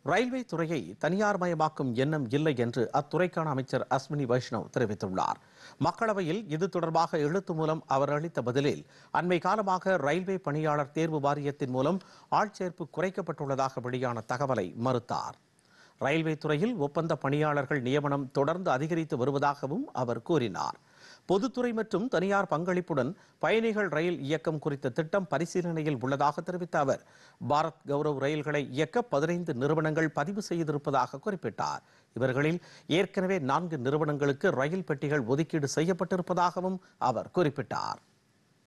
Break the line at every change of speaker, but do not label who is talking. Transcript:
Railway துறையை தனியார்மயமாக்கும் எண்ணம் இல்லை என்று அத்துறைக்கான அமைச்சர் அஸ்வினி வைஷ்ணவ் தெரிவித்துள்ளார். மக்களவையில் இது தொடர்பாக எழுத்து மூலம் அவர் அளித்த பதிலில், அண்மை காலமாக ரயில்வே பணியாளர் தேர்வு வாரியத்தின் மூலம் ஆட்சேர்ப்பு குறைக்கப்பட்டுள்ளதாக வெளியான தகவலை மறுத்தார். ரயில்வே துறையில் ஒப்பந்த பணியாளர்கள் நியமனம் தொடர்ந்து அதிகரித்து வருவதாகவும் அவர் கூறினார். பொதுத்துறை மற்றும் தனியார் பங்களிப்புடன் பயணிகள் ரயில் இயக்கம் குறித்த திட்டம் பரிசீலனையில் உள்ளதாக தெரிவித்த அவர், பாரத் கௌரவ் ரயில்களை இயக்க 15 நிறுவனங்கள் பதிவு செய்திருப்பதாக குறிப்பிட்டார். இவர்களில் ஏற்கனவே 4 நிறுவனங்களுக்கு ரயில் பெட்டிகள் ஒதுக்கீடு செய்யப்பட்டிருப்பதாகவும் அவர் குறிப்பிட்டார்.